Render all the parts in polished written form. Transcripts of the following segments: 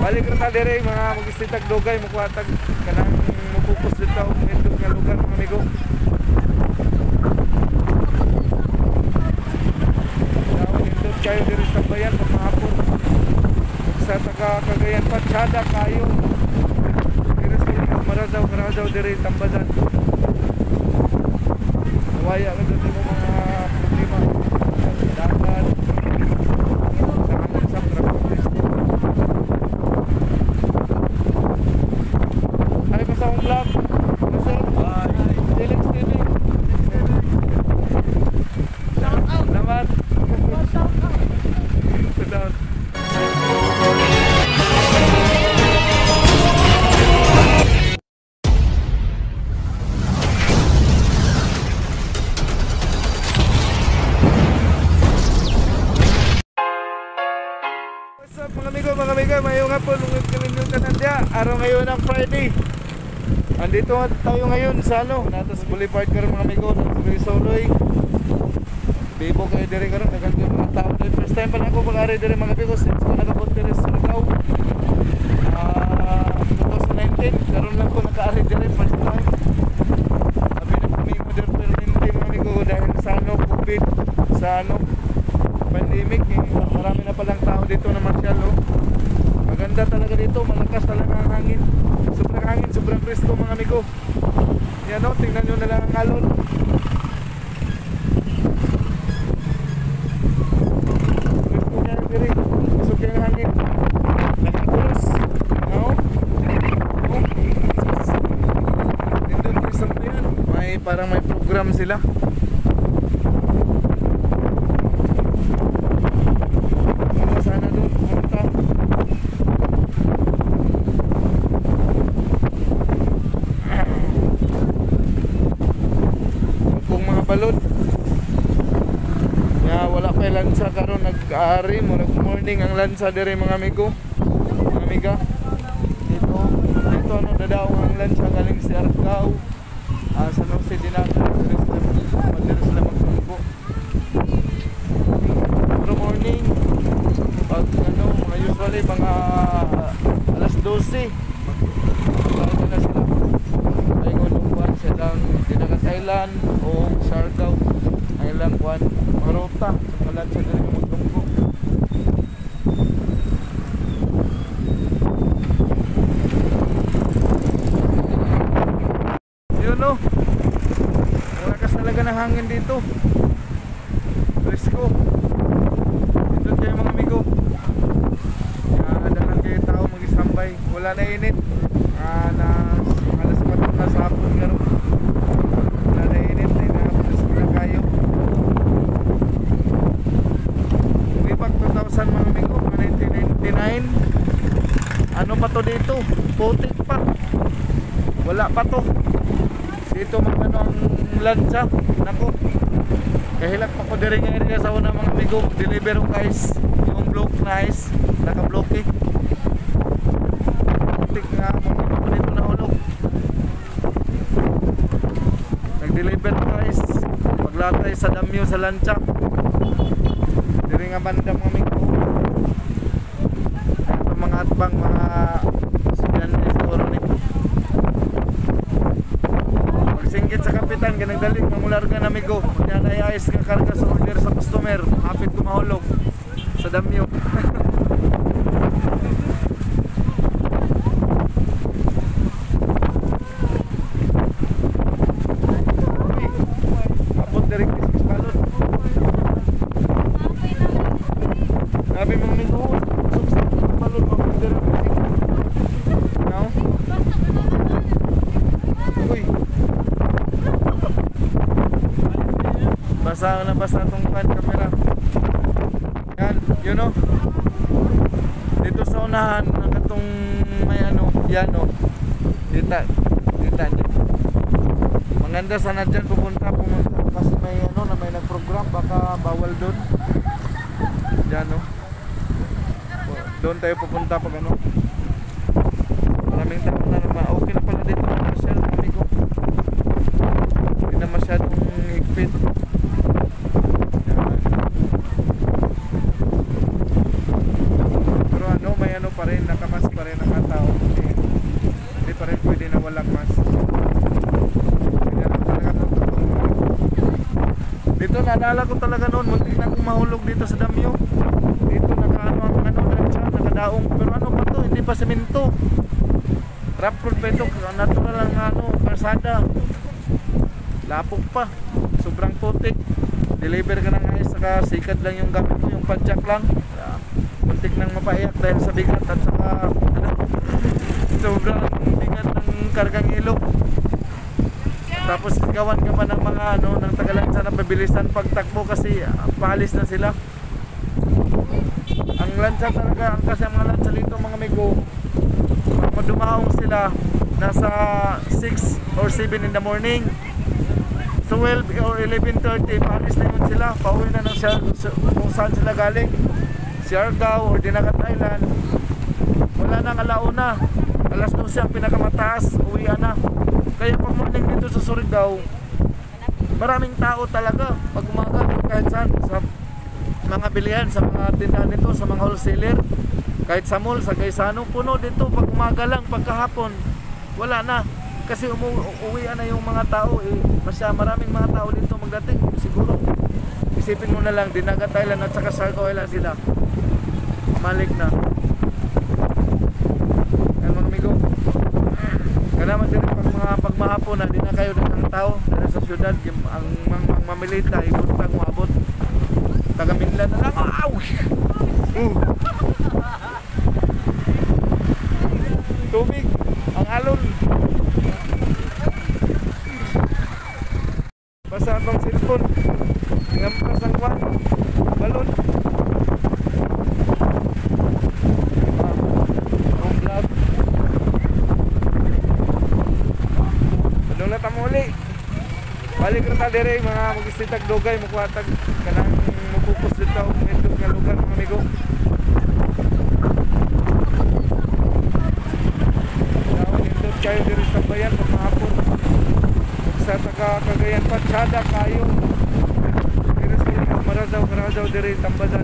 balik ra ta dire mga magistitag dugay mukuhatag kanang mupupos dito ito nga lugar mga amigo. Daw nindot kayo dire sa bayan pag mahapon. Sa taga Cagayan Patsada kayo. Dire sa Maradaw dire Tambadan. Waya ka dito mo mga problema. Dagat. Sa traffic. Ay pa sa akong vlog. Felix TV. Shout out naman. Shout out. Mga amigo, mayong hapon, lungit kami yung kanandya. Araw ngayon ang Friday. Andito tayo ngayon sa Natas Boulevard karon mga amigo, sa Soloy. Bibo kayo dire karon, dagan kayo mga tao. First time pa lang ako mag-ari dire mga amigo, since ko nagabot dire sa Surigao. 2019, karon lang ko naka-ari dire first time. Sabi na kumigo dire pero hindi mga amigo dahil sa COVID, sa pandemic, marami na palang tao dito na marsyal. Maganda talaga dito, malakas talaga ang hangin. Sobrang hangin, sobrang presko mga amigo. Yan tingnan nyo na lang ang alon. Presko niya yung diri, presko niya ang hangin. Nakakulos. Nindot yung isang yan, parang may program sila. Balod nga wala pa lansa karon nag-aari mo nag-morning ang lansa dire mga amigo mga amiga dito dadaw ang lansa galing si Argao sa Jose Dinata madalas sila magtungko pero morning pag mga usually mga alas 12 bago na sila ay nguluan silang Dinagat Island o Siargao ang ilang kuan mga ruta kalan sa dali ng magtungko. Yun malakas talaga ng hangin dito, presko dito kayo mga amigo. Dagan kayo tao mag-istambay, wala na init na alas 4 na sa hapon karon. Mga amigo, 1999 ano pa to dito, putik pa, wala pa to dito mga ang lansa. Nako, kahilak pa ko diri nga area sa una mga amigo, deliver ko guys yung block na ice, naka-bloke putik nga mga pa dito na hulog. Nag-deliver guys paglatay sa damyo sa lansa diri nga banda mga amigo. Mga atbang mga estudyante siguro ni pagsinggit sa kapitan ganagdali ng mularga na amigo kanya na iayos ng karga sa order sa customer hapit kumahulog sa damyo. Abot direct is balot sabi mga amigo balon mo dito no? Uy basa na basa itong camera yan, you know dito sa unahan nakatong may yan dita nyo maganda sana dyan pupunta kasi may na may nagprogram baka bawal doon dyan doon tayo pupunta pag maraming tao na naman. Okay na pala dito ang masyal amigo, hindi na masyadong higpit. Pero may pa rin, nakamas pa rin. Pero naalala ko talaga noon, muntik na akong mahulog dito sa damyo. Dito nakaano ang ano lansya, nakadaong. Pero ano pa to, hindi pa semento. Rough road pa ito, natural lang ano, karsada. Lapok pa, sobrang putik. Deliver ka ng ayos, saka sikad lang yung gamit ko, yung padjak lang. Muntik nang mapaiyak dahil sa bigat at saka ano, sobrang bigat ng kargang ilog. Tapos gawan ka pa ng mga ano, ng Tagalansa na pabilisan pagtakbo kasi paalis na sila. Ang lansa talaga, kasi ang mga lansa dito mga amigo, madumaong sila nasa 6 or 7 in the morning. 12 or 11:30 paalis na yun sila, pauwi na ng kung saan sila galing, Siargao or Dinagat Island. Wala nang alauna, alas 12 ang pinakamataas, uwian na. Kaya pag morning dito sa Surigao, maraming tao talaga pag umaga kahit saan, sa mga bilihan, sa mga tindahan dito, sa mga wholesaler, kahit sa mall, sa Gaisano, puno dito pag umaga lang, pagkahapon wala na. Kasi uwian na yung mga tao maraming mga tao dito magdating. Siguro isipin mo na lang, Dinagat Island at saka Siargao Island sila, malik na. Yan mga amigo, kanaman din pag mahapon na di na kayo ng tao dito sa syudad, ang mamilita ibuntang maabot taga Minlan na lang. Tubig ang alon. Basa atong cellphone, ngampas ang kwan, balon. Ang vlog. Padula ta mo uli. Balik na ta dire mga magisitag dugay, mukuhatag kanang mupupos dito ito nga lugar mga amigo. Naon ito kayo dire sa bayan pag mahapon. Sa taga Cagayan pa, tsada kayo. Dire sa Maradaw dire Tambadan.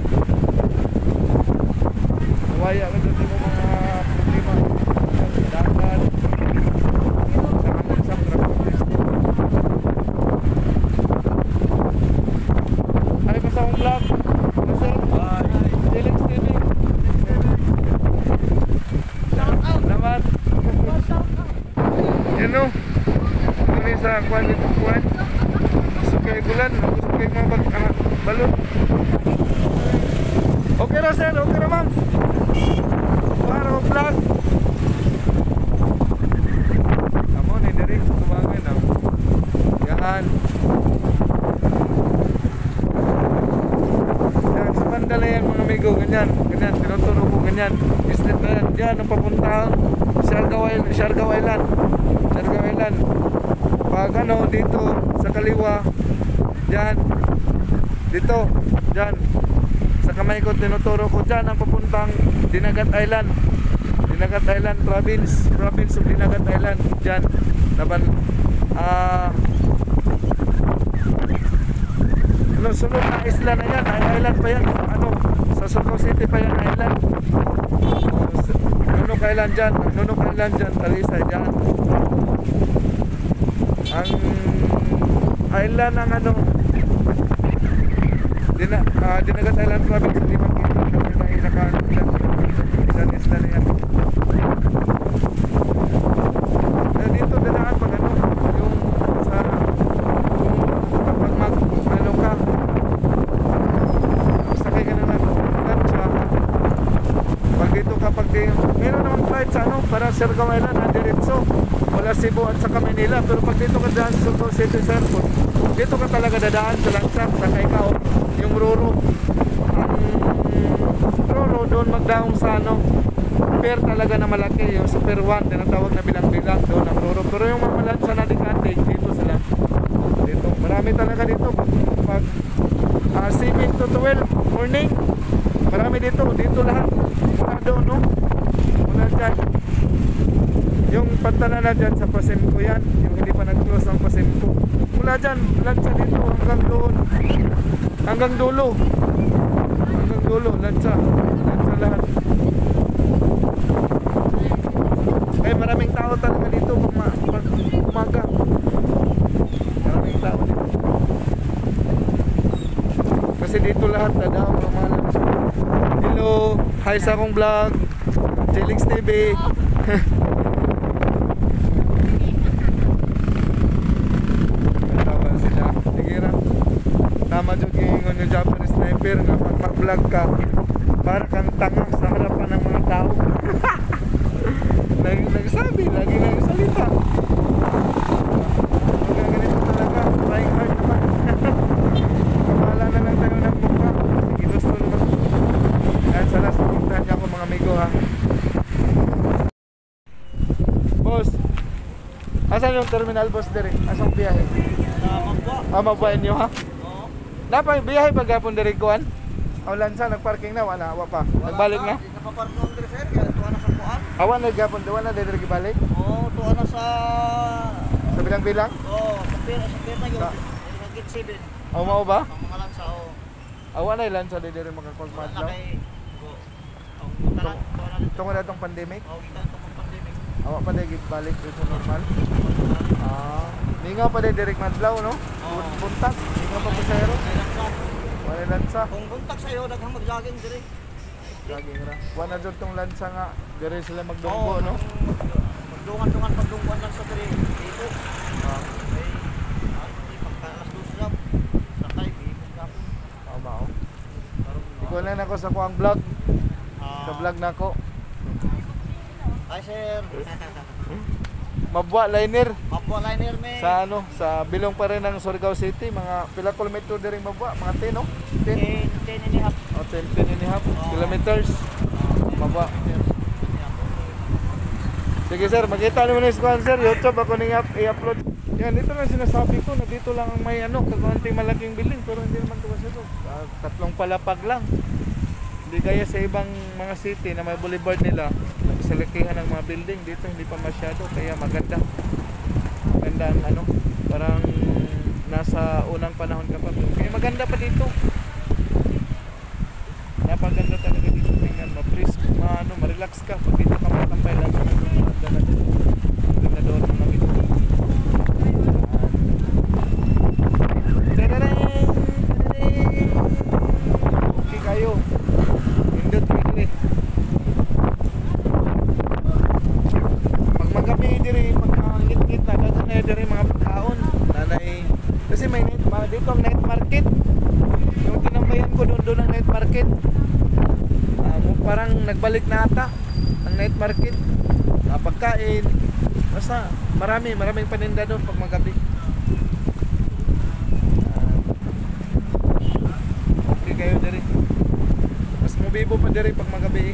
Nawaya ka dito mo mga problema. Dagat. Sa amin sa Trapolis. Ay, basta akong vlog. Sir, Jelix TV. Naman. You know, sa kuan dito kuan sukay gulan, sukay mga balon. Okay ra sir, okay ra ma'am. Para mo vlog. Amo ni diri tumangan na. Yan. Yan sa Mandala yan mga amigo, ganyan, tinuturo ko ganyan. Islet na yan, diyan ang papuntang Siargao Island. Pag ano, dito sa kaliwa, dyan, dito, dyan, sa kamay ko tinuturo ko, dyan ang papuntang Dinagat Island, province of Dinagat Island, dyan, laban, ano, sunod na isla na yan, island pa yan, ano, sa Surigao City pa yan, island, Nunok Island dyan, Talisay dyan. Ang island ng ano, Dinagat Island province, hindi makita kasi na ilan isla na yan. Dito dadaan pag ano, yung sa kapag ano ka, sakay ka na lansya, pag dito kapag meron namang flight sa ano, para Siargao Island na diretso wala Cebu at saka Manila, pero pag dito ka daan sa Surigao City Airport, dito ka talaga dadaan sa langsap, sakay ka yung Roro, doon magdaong sa ano, pier talaga na malaki, yung Super 1 tinatawag na bilang-bilang doon ang Roro. Pero yung mga lansa na dikatig dito sila, dito marami talaga dito pag 7 to 12 morning, marami dito lahat, mula doon no, mula dyan yung pantana na dyan sa Pasimco yan, yung hindi pa nag-close ang Pasimco, mula dyan, lansa dito hanggang doon, hanggang dulo, lansa lahat. Kaya maraming tao talaga dito pag umaga, maraming tao dito. kasi dito lahat dadaan mga lods. Hello, hi sa akong vlog, Jelix TV. Tawa sila. Sige ra. Tama jud gingon yung Japanese sniper nga pag mag-vlog ka, para kang tanga sa harapan ng mga tao. Nagsabi, lagi nagsalita. Mga ganito talaga, trying hard naman. Kamala na lang tayo ng buka. Sige, gusto naman. Ayan, sana sumuntahan niya ako mga amigo ha. Boss, asan yung terminal boss dire? Asang biyahe? Mabuhain nyo ha? Oo. Napay biyahe paghapon dire kuan? O lansa, nagparking na, wala pa. Nagbalik na? Hindi nakapark na ang sir, kaya tuwa na sa kuan. Awan naghapon, doon na dire gibalik? Oo, tuwa na sa... Sa bilang-bilang? Oo, sa pera na yun. Sa- Gate 7. O mao ba? Ang mga lansa, oo. Awan na lansa dire makakog Wala madlaw. kay... Tuwa na dito. Tungod atong pandemic, Oo, kita ito pang pandemic. awa pa dai balik dito normal. Ningaw pa dai direct madlaw no? Oo. Buntak, ningaw pa pasahero. Kaya lansa. Wala lansa. Kung buntak sa'yo, daghang mag-jogging dire. Laging ra. Wala jud tong lansa nga dire sila magdunggo no? Magdungan lang sa dire. Dito. Ah, Ay, hindi pagka alas 12 lang. Sakay, bihis ka po. tama oh. Ikaw lang ako sa kuang vlog. Sa vlog nako. Hi sir. Mabwa liner Mapwa liner me. sa ano, sa bilong pa rin ng Surigao City, mga pila kilometro diri mabwa, mga 10 no? 10. 10 and a half. O 10 and a half kilometers. Mabwa. Sige sir, makita nyo na yung squad sir, YouTube ako nang i-upload. Yan, dito lang sinasabi ko na dito lang ang may ano, kakunting malaking building, pero hindi naman ito kasi ito. Tatlong palapag lang. Hindi kaya sa ibang mga city na may boulevard nila, nagsalakihan ng mga building, dito hindi pa masyado, kaya maganda. Maganda ang ano, parang nasa unang panahon ka pa. Kaya maganda pa dito. Napaganda talaga dito, tingnan, ma-freeze, ma-relax ka. Pag dito ka matambay lang, maganda doon ang lamig. Okay kayo. Indot kayo eh. Pag magabi diri, pag ngit-ngit na, dagan na diri mga pagkaon. Nanay, kasi may dito ang night market. Yung tinambayan ko doon ang night market. Parang nagbalik na ata ang night market. Pagkain. Basta maraming paninda doon pag magabi. Okay kayo diri. Mas mabibo pa diri pag magabi.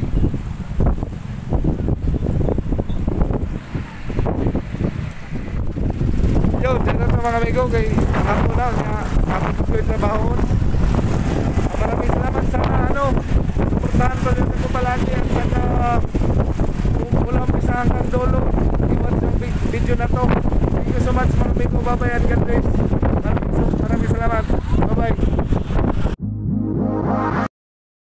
Yo, dito na mga amigo kay ako na nga ako ko trabaho. Maraming salamat sa ano. Suportahan pa rin ko palagi at sana kung wala umpisa hanggang dulo. I-watch yung video na to. Thank you so much mga amigo. Bye bye and God bless.